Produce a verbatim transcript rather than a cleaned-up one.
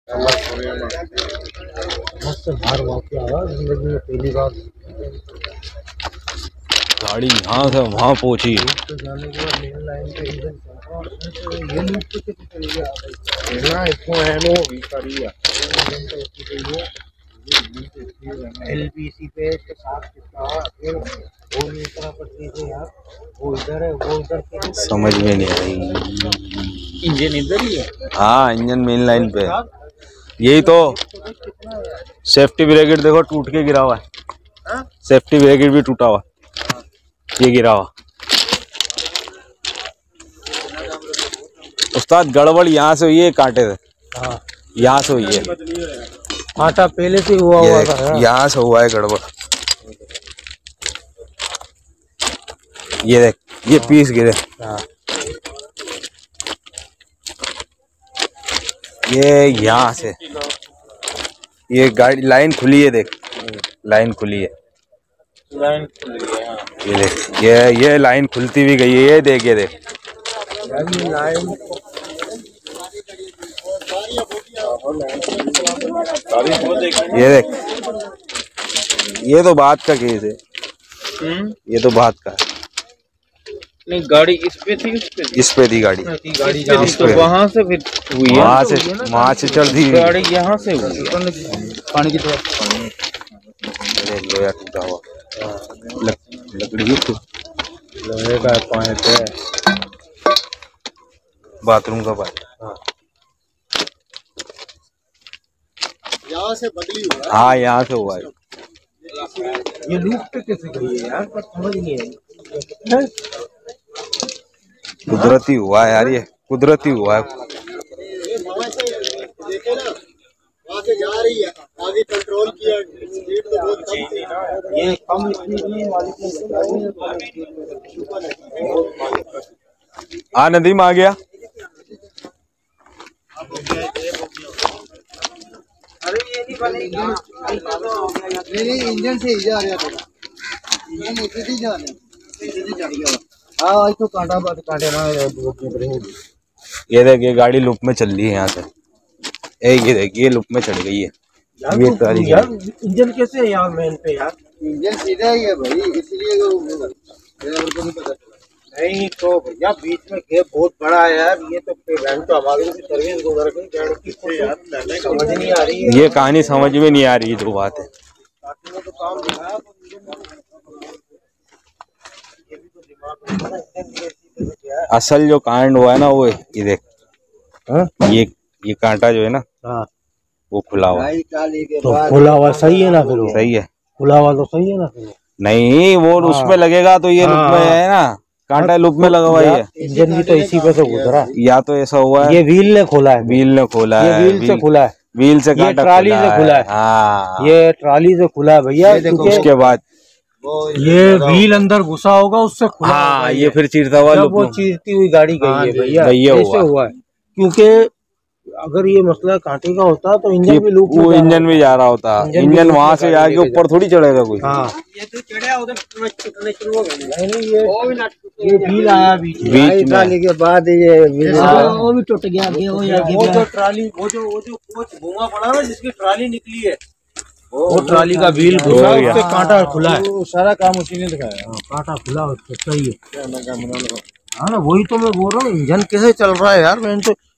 मस्त बाहर वाकई आया जिंदगी में पहली बार। गाड़ी यहाँ से वहाँ पहुंची। तो जाने के बाद मेन लाइन पे इंजन चल रहा है, ये लूप पे कितनी चली गया ना इसको है नो भी करिया एलबीसी पे के साथ कितना फिर वो नहीं तरह पर चीजें यार, वो इधर है वो उधर। समझ में नहीं आई। इंजन इधर ही है। हाँ इंजन मेन लाइन पे। यही तो सेफ्टी ब्रेकेट देखो टूट के गिरा हुआ है। सेफ्टी ब्रेकेट भी टूटा हुआ, ये गिरा हुआ। उस्ताद गड़बड़ यहाँ से हुई है कांटे से। हाँ यहाँ से हुई है, कांटा पहले से हुआ हुआ था। यहाँ से हुआ है गड़बड़। ये देख ये पीस गिरे। ये यहाँ से ये गाड़ी लाइन खुली है, देख लाइन खुली है, लाइन खुली है। ये देख ये ये लाइन खुलती भी गई है। ये देख ये देख लाइन ये देख, ये तो बात का केस है। ये तो बात का है। नहीं गाड़ी इस पे थी, उस पे इस पे थी गाड़ी, गाड़ी इस पे तो वहाँ से फिर हुई है, वहाँ से वहाँ से चल थी गाड़ी यहाँ से हुई है। पानी की तरफ लोया टूटा हुआ लक, लकड़ी तो लोहे का पाइप है, बाथरूम का पाइप। यहाँ से बदली हुआ है। हाँ यहाँ से हुआ है। ये लूप पे कैसे गई है यार, पर समझ नहीं आई। कुदरती हुआ है यार, ये कुदरती हुआ है। देखे ना वहाँ से जा रही है, आगे कंट्रोल किया, स्पीड तो बहुत कम थी। ये कम स्पीड में आ नदीम आ गया। अरे ये नहीं बनेगा, नहीं इंजन से ही जा रहा था, इंजन इसी से जा रहा। हाँ तो कांटा बात कांटे ना ये देख ये गाड़ी लूप में चल रही है यहाँ से। ए ये देख ये लूप में चढ़ गई है। ये तो यार इंजन कैसे है यार मेन पे यार, इंजन सीधा ही है भाई, इसलिए को नहीं पता। नहीं तो भैया बीच में गैप बहुत बड़ा है यार, ये तो पेमेंट तो हमारे सर्विस गुजर गई यार, समझ नहीं आ रही है। ये कहानी समझ में नहीं आ रही है जो बात है। तो काम दिखाया असल जो कांड हुआ है ना वो ये देख, ये ये कांटा जो है ना वो खुला हुआ है। तो खुला हुआ सही है ना, फिर सही है, खुला हुआ तो सही है ना फिर। नहीं वो उसमें लगेगा तो ये लूप में है ना, कांटा लूप में लगा हुआ है। इंजन भी तो इसी पे से गुजरा, या तो ऐसा हुआ है ये व्हील ने खोला है, व्हील ने खोला है, व्हील से खुला है, व्हील से कांटा ट्राली से खुला है। हाँ ये ट्राली से खुला है भैया। उसके बाद ये व्हील अंदर घुसा होगा उससे खुला। हाँ ये फिर चीरता हुआ वो चीरती हुई गाड़ी गई है भैया, ऐसे हुआ है। क्योंकि अगर ये मसला कांटे का होता तो इंजन भी लूप, वो इंजन भी जा रहा होता, इंजन वहाँ से जाके ऊपर थोड़ी चढ़ेगा कोई। हाँ ये तो चढ़ा उधर टूटने शुरू हो गया। नहीं ये ये व्हील आया बीच में, ट्राली के बाद ये वो भी टूट गया। वो जो ट्राली वो जो वो जो कोच घुमा पड़ा ना जिसकी ट्राली निकली है, वो ट्राली का व्हील घुसा, उससे कांटा खुला है। सारा काम उसी ने दिखाया, कांटा खुला सही है। हाँ ना वही तो मैं बोल रहा हूँ, इंजन कैसे चल रहा है यार। मैं तो